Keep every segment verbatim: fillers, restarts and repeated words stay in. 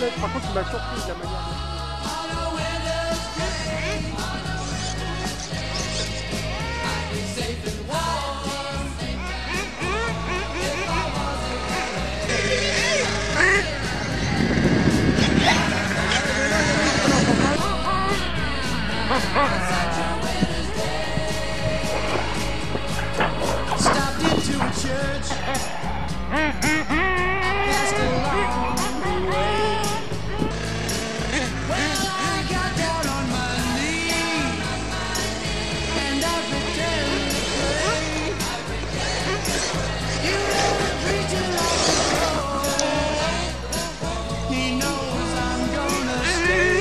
là, par contre, il m'a surpris de la manière dont... Stopped into a church. Passed along the way. Well, I got down on my knees and I pretended to pray. You know the preacher likes to go. He knows I'm gonna stay.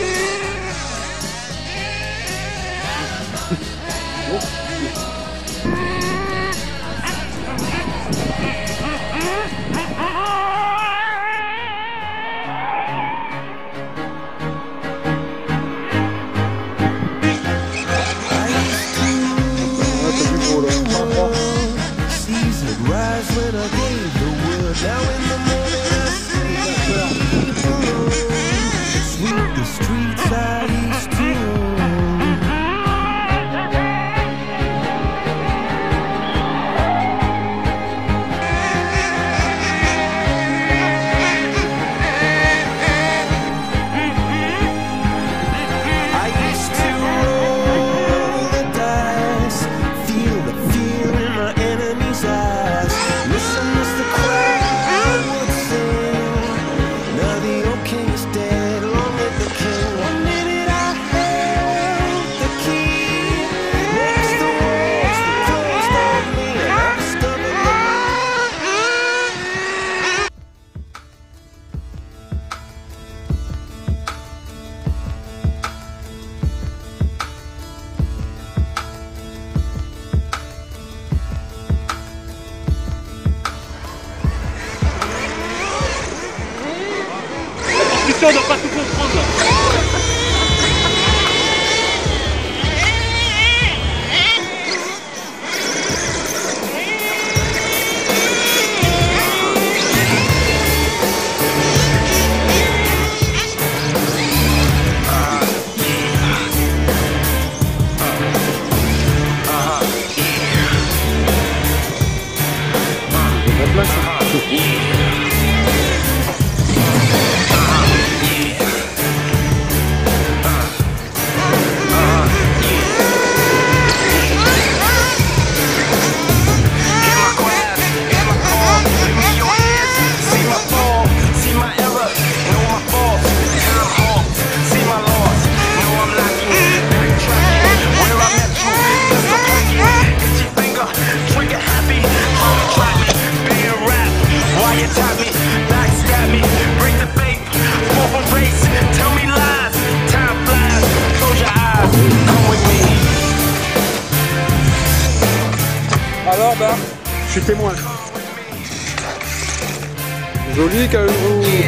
When I gave the word, now in the morning I see sweep the streets out east tune. I used to roll the dice, feel the fear in my enemy's eyes. Listen as the crowd would sing. Now the old king is dead, long live the king. One minute I held the key, next the walls were closed on me, and I discovered that Putain, on doit pas tout comprendre là. Alors bah, je suis témoin. Joli quand même.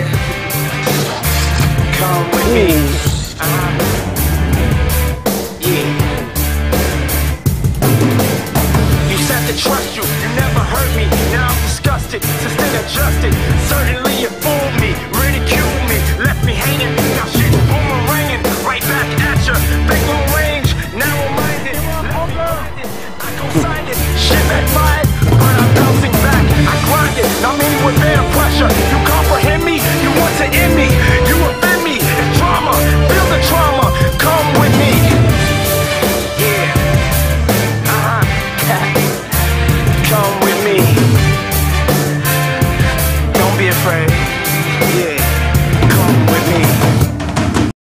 come with me. Uh-huh. Yeah. You said to trust you, you never hurt me. Now I'm disgusted, so still adjusted. Certainly you're